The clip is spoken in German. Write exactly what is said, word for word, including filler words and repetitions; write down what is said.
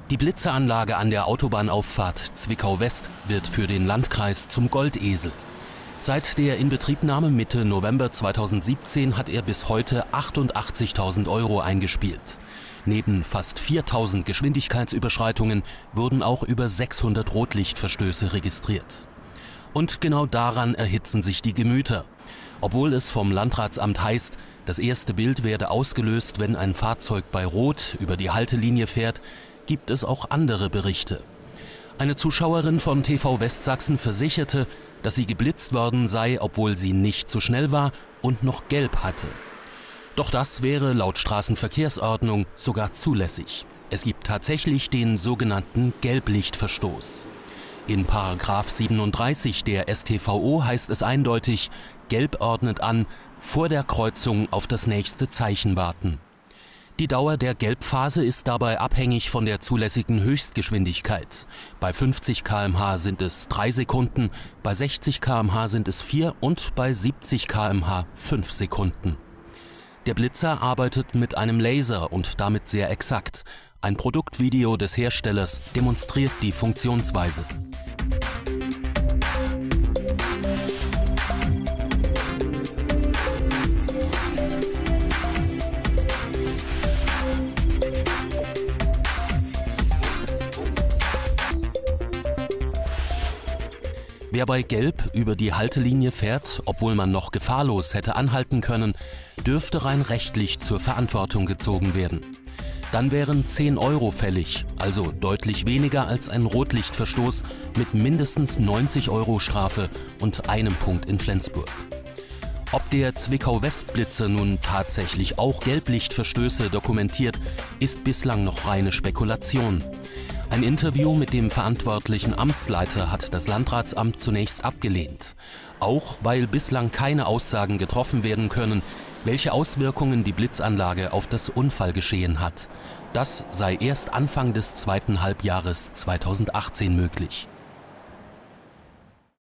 Die Blitzeranlage an der Autobahnauffahrt Zwickau-West wird für den Landkreis zum Goldesel. Seit der Inbetriebnahme Mitte November zweitausendsiebzehn hat er bis heute achtundachtzigtausend Euro eingespielt. Neben fast viertausend Geschwindigkeitsüberschreitungen wurden auch über sechshundert Rotlichtverstöße registriert. Und genau daran erhitzen sich die Gemüter. Obwohl es vom Landratsamt heißt, das erste Bild werde ausgelöst, wenn ein Fahrzeug bei Rot über die Haltelinie fährt, gibt es auch andere Berichte. Eine Zuschauerin von T V Westsachsen versicherte, dass sie geblitzt worden sei, obwohl sie nicht zu schnell war und noch gelb hatte. Doch das wäre laut Straßenverkehrsordnung sogar zulässig. Es gibt tatsächlich den sogenannten Gelblichtverstoß. In Paragraph siebenunddreißig der S t V O heißt es eindeutig, Gelb ordnet an, vor der Kreuzung auf das nächste Zeichen warten. Die Dauer der Gelbphase ist dabei abhängig von der zulässigen Höchstgeschwindigkeit. Bei fünfzig Kilometer pro Stunde sind es drei Sekunden, bei sechzig Kilometer pro Stunde sind es vier und bei siebzig Kilometer pro Stunde fünf Sekunden. Der Blitzer arbeitet mit einem Laser und damit sehr exakt. Ein Produktvideo des Herstellers demonstriert die Funktionsweise. Wer bei Gelb über die Haltelinie fährt, obwohl man noch gefahrlos hätte anhalten können, dürfte rein rechtlich zur Verantwortung gezogen werden. Dann wären zehn Euro fällig, also deutlich weniger als ein Rotlichtverstoß mit mindestens neunzig Euro Strafe und einem Punkt in Flensburg. Ob der Zwickau-West-Blitzer nun tatsächlich auch Gelblichtverstöße dokumentiert, ist bislang noch reine Spekulation. Ein Interview mit dem verantwortlichen Amtsleiter hat das Landratsamt zunächst abgelehnt. Auch weil bislang keine Aussagen getroffen werden können, welche Auswirkungen die Blitzanlage auf das Unfallgeschehen hat. Das sei erst Anfang des zweiten Halbjahres zweitausendachtzehn möglich.